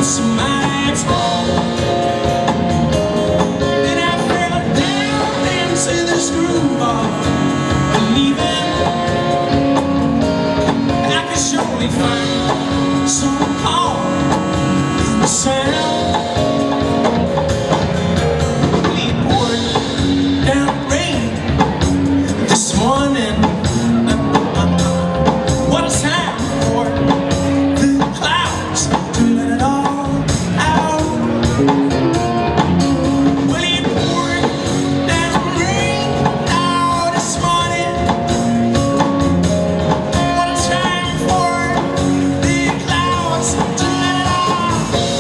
It's my fault. And I fell down into the screwball, believing I could surely find some calm in the sound. We poured down rain this morning. What a time for the clouds to let it all out. Well, it poured down rain now this morning. What a time for the clouds to let it all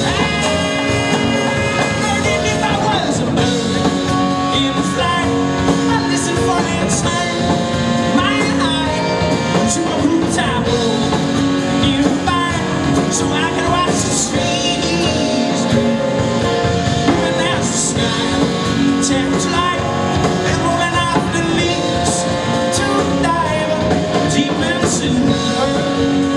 out. And if I was a bird in flight, I'd listen for and turn my eye to a rooftop nearby, so I can watch the trees moving as the sky turns light and rolling off the leaves to dive deep into the earth.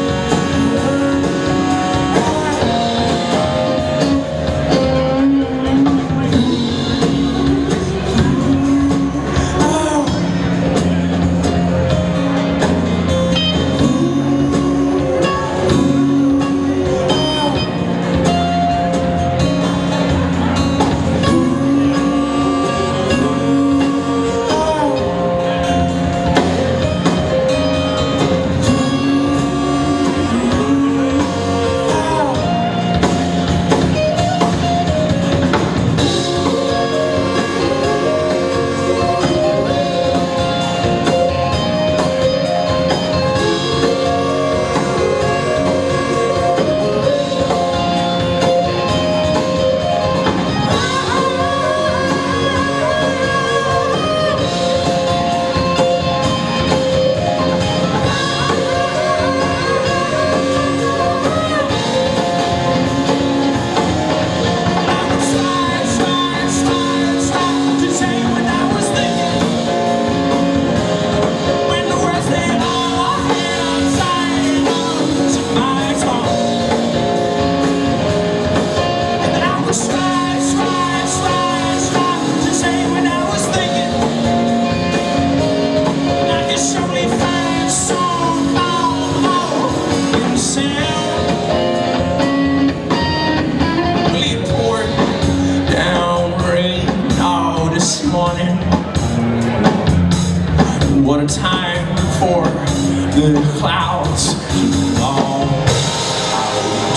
What a time for the clouds to all out.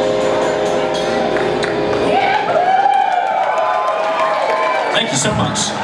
Thank you so much.